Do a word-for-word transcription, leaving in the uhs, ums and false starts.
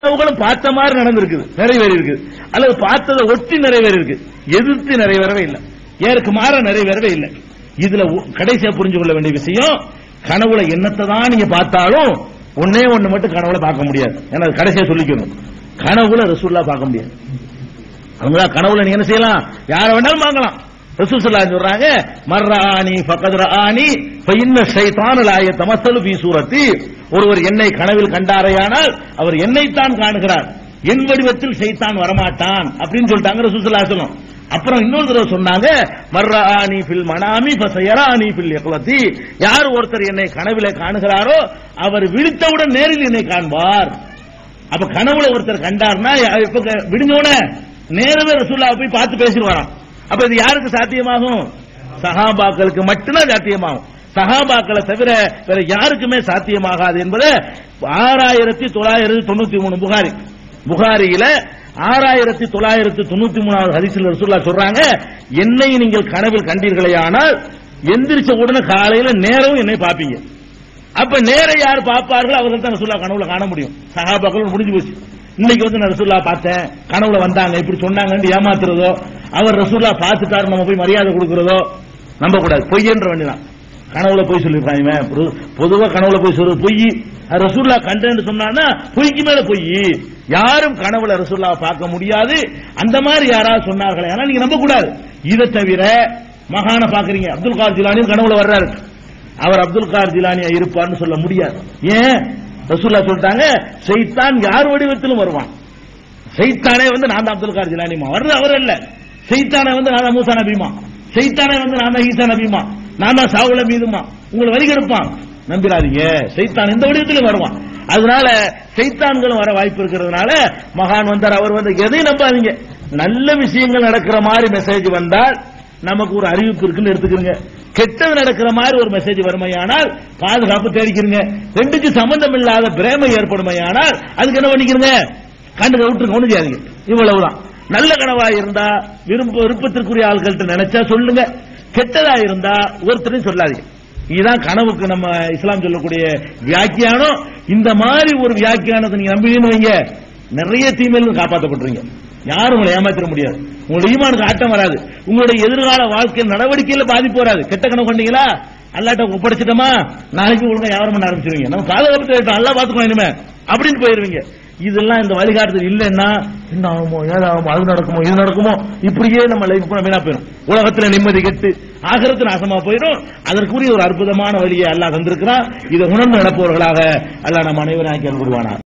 கனவுகளும் பார்த்த மாதிரி நடந்திருக்குது, நிறைவேறி இருக்குது, அல்லது பார்த்ததை ஒட்டி நிறைவேறி இருக்கு, எதிர்த்து நிறைவேறவே இல்லை, ஏற்கு மாற நிறைவேறவே இல்லை. இதுல கடைசியா புரிஞ்சு கொள்ள வேண்டிய விஷயம், கனவுல என்னத்தை தான் நீங்க பார்த்தாலும் ஒன்னே ஒண்ணு மட்டும் கனவுல பார்க்க முடியாது. ஏன்னா கடைசியா சொல்லிக்கணும், கனவுல ரசூல்லா பார்க்க முடியாது. அவங்க கனவுல நீங்க என்ன செய்யலாம், யார வேணாலும் பார்க்கலாம். ரசூல் ஸல்லல்லாஹு சொல்றாங்க, மர்ரானி ஃபகத் ரானி ஃபஇன்ன ஷைத்தான லா யதமஸ்ஸலு ஃபீ சூரத்தி. ஒருவர் என்னை கனவில் கண்டாரையானால் அவர் என்னைத்தான் காணுகிறார், என் வடிவத்தில் ஷைத்தான் வரமாட்டான் அப்படின்னு சொல்லிட்டாங்க ரசூல் ஸல்லல்லாஹு அலைஹி வஸல்லம். அப்புறம் இன்னொரு தடவை சொன்னாங்க, மர்ரானி ஃபில் மனாமி ஃபஸயரானி ஃபில் யக்லதி. யார் ஒருத்தர் என்னை கனவிலே காணுகிறாரோ அவர் விழித்தவுடன் நேரில் என்னை காண்பார். அப்ப கனவுல ஒருத்தர் கண்டார்னா இப்ப விடுஞ்சோட நேரவே ரசூலுல்லாஹ் போய் பார்த்து பேசிடுவாராம். அப்ப இது யாருக்கு சாத்தியமாகும்? சஹாபாக்களுக்கு மட்டும்தான் சாத்தியமாகும். சஹாபாக்களை தவிர வேற யாருக்குமே சாத்தியமாகாது என்பதை ஆறாயிரத்தி தொள்ளாயிரத்தி தொண்ணூத்தி மூணு புகாரி புகாரியில ஆறாயிரத்தி தொள்ளாயிரத்தி தொண்ணூத்தி மூணாவது ஹதீஸ்ல ரசூலுல்லாஹ் சொல்றாங்க, என்னை நீங்கள் கனவில் கண்டீர்களே ஆனால் எந்திரிச்ச உடனே காலையில நேரம் என்னை பார்ப்பீங்க. அப்ப நேர யார் பார்ப்பார்கள் அவர்கள் தான் ரசூலுல்லாஹ் கனவுல காண முடியும். சஹாபாக்கள் முடிஞ்சு போச்சு. இன்னைக்கு வந்து நான் ரசூலுல்லாஹ் பார்த்தேன், கனவுல வந்தாங்க, இப்படி சொன்னாங்கன்னு ஏமாத்துறதோ, அவர் ரசூலுல்லாஹ் பார்த்துட்டாரு நம்ம போய் மரியாதை கொடுக்கறதோ நம்ப கூடாது. பொய்யன்ற வேண்டியதான். கனவுல போய் சொல்லிருக்காங்க, பொதுவா கனவுல போய் சொல்றது பொய். ரசூலுல்லாஹ் கண்டேன்னு சொன்னா பொய்க்கு மேல பொய். யாரும் கனவுல ரசூலுல்லாஹ் பார்க்க முடியாது. அந்த மாதிரி யாராவது சொன்னார்களே ஆனா நீங்க நம்ப கூடாது. இதை தவிர மகான பாக்குறீங்க, அப்துல் காதர் ஜிலானி கனவுல வர்றாரு, அவர் அப்துல் காதர் ஜிலானியா இருப்பார்னு சொல்ல முடியாது. ஏன்? ரசூலுல்லாஹ் சொல்லிட்டாங்க, ஷைத்தான் யார் வடிவத்திலும் வருவான். ஷைத்தானே வந்து நான் தான் அப்துல் காதர் ஜிலானிமா வர்றது அவர் இல்ல. ஷைத்தானே வந்து நான் தான் மூசா நபிமா, ஷைத்தானே வந்து நான் தான் ஈசா நபிமா, நான் தான் சாவுல மீதுமா, உங்களை வரிகெடுப்பான். நம்பிடாதீங்க, ஷைத்தான் இந்த வடிவத்திலும் வருவான். அதனால ஷைத்தான்களும் வர வாய்ப்பு இருக்கிறதுனால மகான் வந்தார், அவர் வந்து எதையும் நம்பாதீங்க. நல்ல விஷயங்கள் நடக்கிற மாதிரி மெசேஜ் வந்தால் நமக்கு ஒரு அறிவிப்பு இருக்குன்னு எடுத்துக்கிறீங்க. கெட்டது நடக்கிற மாதிரி ஒரு மெசேஜ் வருமையானால் பாதுகாப்பு தேடிக்கிறீங்க. ரெண்டுக்கு சம்பந்தம் இல்லாத பிரேமை ஏற்படுமையானால் அதுக்கு என்ன பண்ணிக்கிறீங்க, கண்டு விட்டுருங்க, ஒண்ணு செய்யாதீங்க. இவ்வளவுதான். நல்ல கனவா இருந்தா விரும்ப விருப்பத்திற்குரிய ஆட்கள்கிட்ட நினைச்சா சொல்லுங்க, கெட்டதா இருந்தா ஒருத்தரையும் சொல்லாதீங்க. இதுதான் கனவுக்கு நம்ம இஸ்லாம் சொல்லக்கூடிய வியாக்கியானம். இந்த மாதிரி ஒரு வியாக்கியானத்தை நீங்க நம்பினு வைங்க, நிறைய தீமையிலும் காப்பாற்றப்பட்டுருங்க. யாரும் உங்களை ஏமாத்திர முடியாது. உங்களுடைய ஈமானுக்கு ஆட்டம் வராது. உங்களுடைய எதிர்கால வாழ்க்கை நடவடிக்கையில பாதிப்பு வராது. கெட்ட கனவு பண்ணீங்களா, அல்லாட்ட ஒப்படைச்சிட்டோமா, நாளைக்கு ஒழுங்கா வியாபாரம் பண்ண ஆரம்பிச்சிருவீங்க. நம்ம பாதுகாப்பு அல்லா பாத்துக்கணும் இனிமே அப்படின்னு போயிருவீங்க. இதெல்லாம் இந்த வழிகாட்டுதல் இல்லைன்னா என்ன ஆகுமோ, ஏதாகுமோ, அது நடக்குமோ, இது நடக்குமோ, இப்படியே நம்ம லைஃப் வீணா போயிடும். உலகத்துல நிம்மதி கெட்டு ஆகிரத்துல நாசமா போயிடும். அதற்குரிய ஒரு அற்புதமான வழியை அல்லாஹ் தந்திருக்கிறான். இதை உணர்ந்து நடப்பவர்களாக அல்லாஹ் நம்ம அனைவரும் ஆக்கி அருள்வானார்.